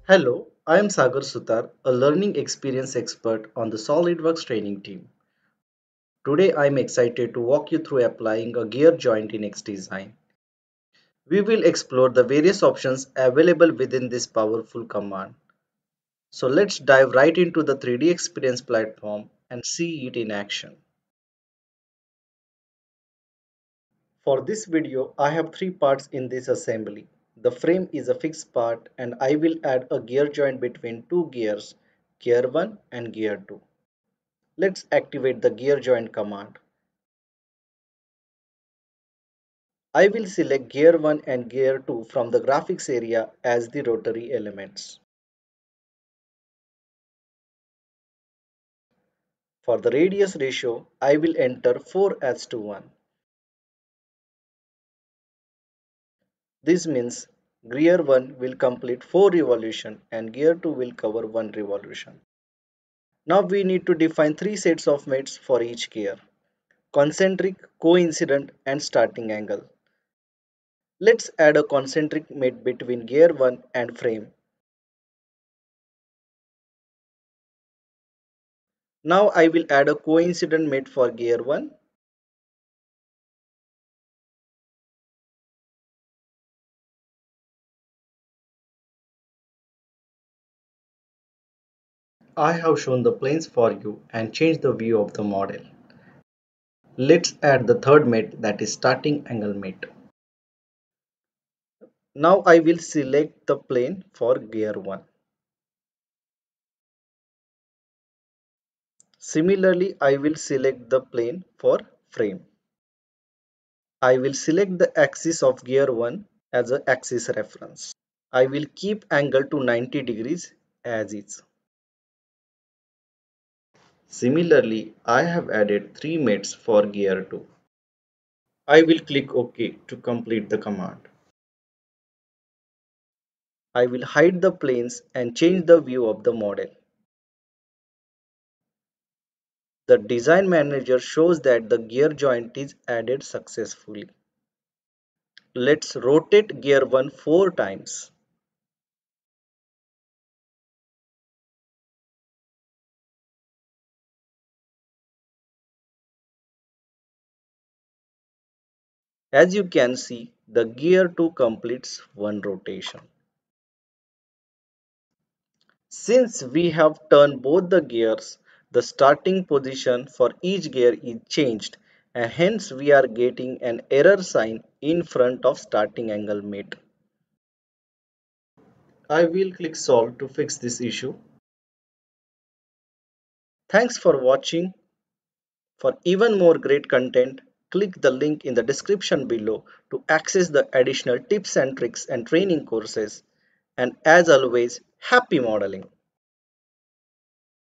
Hello, I am Sagar Sutar, a learning experience expert on the Solidworks training team. Today I am excited to walk you through applying a gear joint in xDesign. We will explore the various options available within this powerful command. So let's dive right into the 3D experience platform and see it in action. For this video, I have three parts in this assembly. The frame is a fixed part and I will add a gear joint between two gears, gear 1 and gear 2. Let's activate the gear joint command. I will select gear 1 and gear 2 from the graphics area as the rotary elements. For the radius ratio, I will enter 4 as to 1. This means gear 1 will complete 4 revolution and gear 2 will cover 1 revolution. Now we need to define 3 sets of mates for each gear: concentric, coincident and starting angle. Let's add a concentric mate between gear 1 and frame. Now I will add a coincident mate for gear 1. I have shown the planes for you and changed the view of the model. Let's add the third mate, that is starting angle mate. Now I will select the plane for gear 1. Similarly, I will select the plane for frame. I will select the axis of gear 1 as an axis reference. I will keep angle to 90 degrees as is. Similarly, I have added 3 mates for gear 2. I will click OK to complete the command. I will hide the planes and change the view of the model. The design manager shows that the gear joint is added successfully. Let's rotate gear 1 4 times. As you can see, the gear 2 completes one rotation. Since we have turned both the gears, the starting position for each gear is changed and hence we are getting an error sign in front of starting angle mate. I will click solve to fix this issue. Thanks for watching. For even more great content, click the link in the description below to access the additional tips and tricks and training courses. And as always, happy modeling!